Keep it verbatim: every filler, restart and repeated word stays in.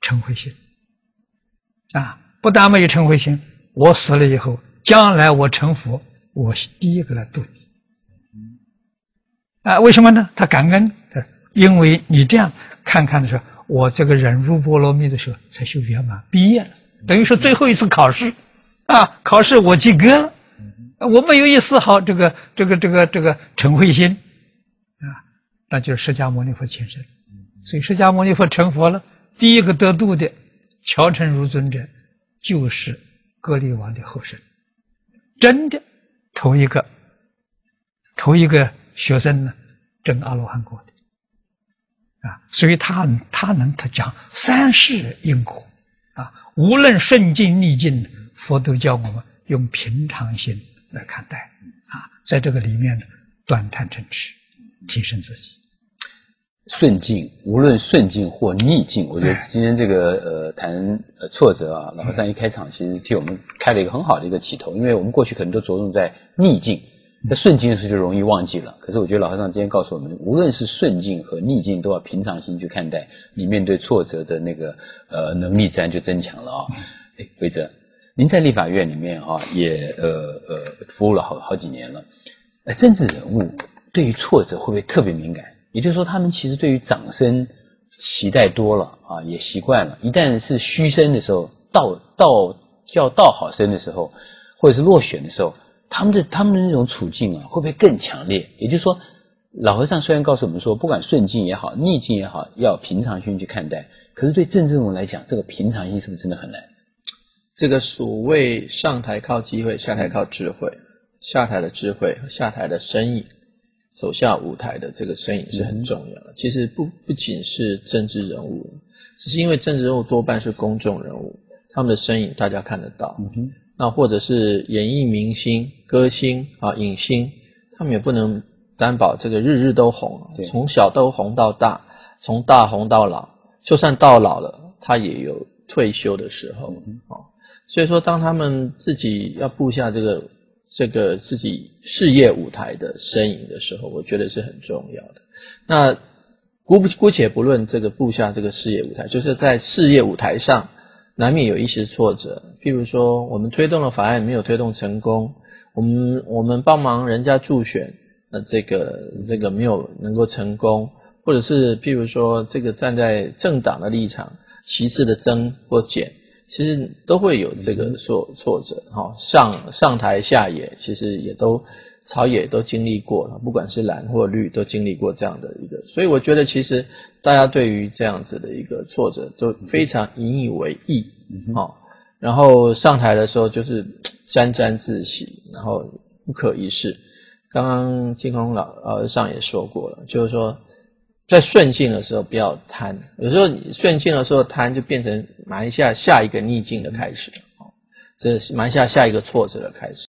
嗔恚心啊！不但没有嗔恚心，我死了以后，将来我成佛，我第一个来度你啊！为什么呢？他感恩，因为你这样看看的时候，我这个人入波罗蜜的时候才修圆满，毕业了，等于是最后一次考试啊！考试我及格了，我没有一丝毫这个这个这个这个嗔恚心啊，那就是释迦牟尼佛前身。所以释迦牟尼佛成佛了，第一个得度的乔成如尊者，就是歌利王的后生，真的头一个头一个学生呢，证阿罗汉果的啊，所以他他能他讲三世因果啊，无论顺境逆境，佛都叫我们用平常心来看待啊，在这个里面呢，断贪嗔痴，提升自己。 顺境，无论顺境或逆境，我觉得今天这个呃谈呃挫折啊，老和尚一开场其实替我们开了一个很好的一个起头，因为我们过去可能都着重在逆境，在顺境的时候就容易忘记了。可是我觉得老和尚今天告诉我们，无论是顺境和逆境，都要平常心去看待，你面对挫折的那个呃能力自然就增强了啊。哎，维泽，您在立法院里面啊，也呃呃服务了好好几年了，呃，政治人物对于挫折会不会特别敏感？也就是说，他们其实对于掌声期待多了啊，也习惯了。一旦是嘘声的时候，道道叫道好声的时候，或者是落选的时候，他们的他们的那种处境啊，会不会更强烈？也就是说，老和尚虽然告诉我们说，不管顺境也好，逆境也好，要平常心去看待。可是对政治人物来讲，这个平常心是不是真的很难？ 这个所谓上台靠机会，下台靠智慧，下台的智慧和下台的身影。走下舞台的这个身影是很重要的。其实不不仅是政治人物，只是因为政治人物多半是公众人物，他们的身影大家看得到。嗯、那或者是演艺明星、歌星啊、影星，他们也不能担保这个日日都红，从小都红到大，从大红到老，就算到老了，他也有退休的时候。嗯哦、所以说，当他们自己要布下这个。这个自己事业舞台的身影的时候，我觉得是很重要的。那姑不姑且不论这个布下这个事业舞台，就是在事业舞台上难免有一些挫折。譬如说，我们推动了法案没有推动成功，我们我们帮忙人家助选，那这个这个没有能够成功，或者是譬如说，这个站在政党的立场，席次的增或减。其实都会有这个挫挫折，哈，上上台下野，其实也都朝野都经历过了，不管是蓝或绿，都经历过这样的一个，所以我觉得其实大家对于这样子的一个挫折都非常引以为意，嗯、哦，然后上台的时候就是沾沾自喜，然后不可一世。刚刚净空老和尚也说过了，就是说。在顺境的时候不要贪，有时候你顺境的时候贪，就变成埋下下一个逆境的开始，这埋下下一个挫折的开始。